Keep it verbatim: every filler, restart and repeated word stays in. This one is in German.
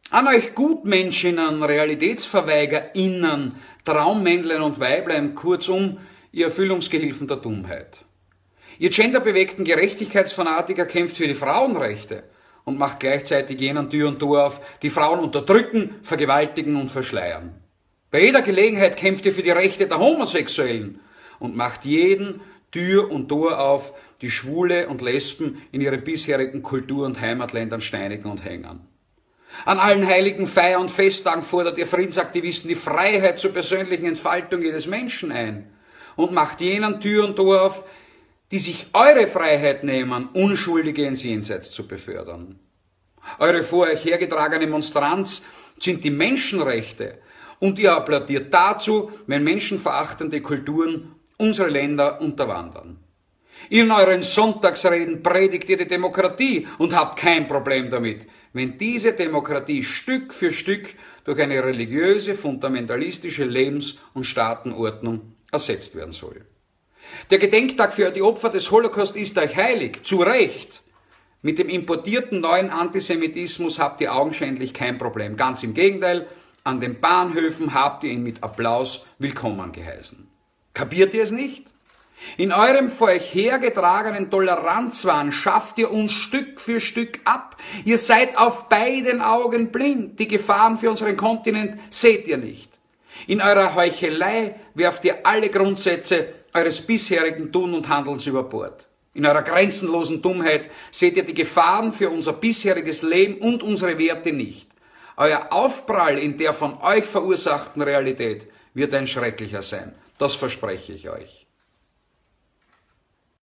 An euch Gutmenschinnen, RealitätsverweigerInnen, Traummännlein und Weiblein, kurzum, ihr Erfüllungsgehilfen der Dummheit. Ihr genderbewegten Gerechtigkeitsfanatiker kämpft für die Frauenrechte und macht gleichzeitig jenen Tür und Tor auf, die Frauen unterdrücken, vergewaltigen und verschleiern. Bei jeder Gelegenheit kämpft ihr für die Rechte der Homosexuellen und macht jeden Tür und Tor auf, die Schwule und Lesben in ihren bisherigen Kultur- und Heimatländern steinigen und hängen. An allen heiligen Feier- und Festtagen fordert ihr Friedensaktivisten die Freiheit zur persönlichen Entfaltung jedes Menschen ein und macht jenen Tür und Tor auf, die sich eure Freiheit nehmen, Unschuldige ins Jenseits zu befördern. Eure vor euch hergetragene Monstranz sind die Menschenrechte und ihr applaudiert dazu, wenn menschenverachtende Kulturen unsere Länder unterwandern. In euren Sonntagsreden predigt ihr die Demokratie und habt kein Problem damit, wenn diese Demokratie Stück für Stück durch eine religiöse, fundamentalistische Lebens- und Staatenordnung ersetzt werden soll. Der Gedenktag für die Opfer des Holocaust ist euch heilig, zu Recht. Mit dem importierten neuen Antisemitismus habt ihr augenscheinlich kein Problem. Ganz im Gegenteil, an den Bahnhöfen habt ihr ihn mit Applaus willkommen geheißen. Kapiert ihr es nicht? In eurem vor euch hergetragenen Toleranzwahn schafft ihr uns Stück für Stück ab. Ihr seid auf beiden Augen blind. Die Gefahren für unseren Kontinent seht ihr nicht. In eurer Heuchelei werft ihr alle Grundsätze eures bisherigen Tun und Handelns über Bord. In eurer grenzenlosen Dummheit seht ihr die Gefahren für unser bisheriges Leben und unsere Werte nicht. Euer Aufprall in der von euch verursachten Realität wird ein schrecklicher sein. Das verspreche ich euch.